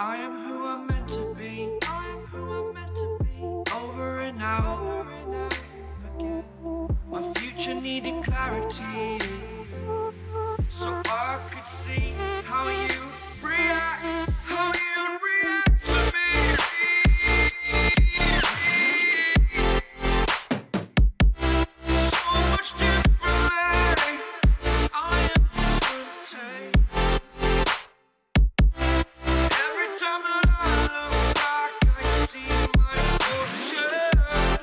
I am who I'm meant to be. I am who I'm meant to be. Over and out again. My future needed clarity, so I could see how you react, how you'd react to me. So much differently, I am different. Every time that I look back, I see my fortune.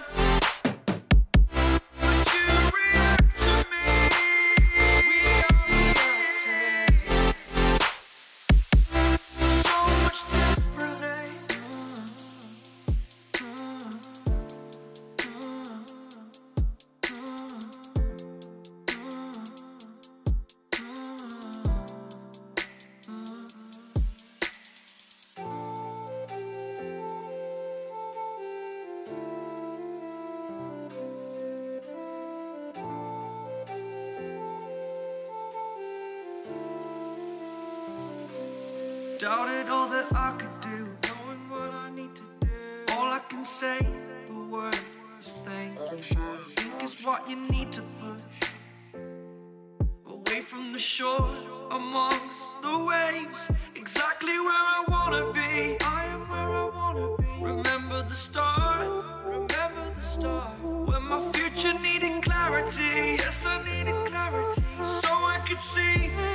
Would you react to me? We are reacting so much differently. Doubted all that I could do, knowing what I need to do. All I can say, the word is thank you. I think is what you need to push away from the shore, amongst the waves, exactly where I wanna be. I am where I wanna be. Remember the start, when my future needed clarity. Yes, I needed clarity, so I could see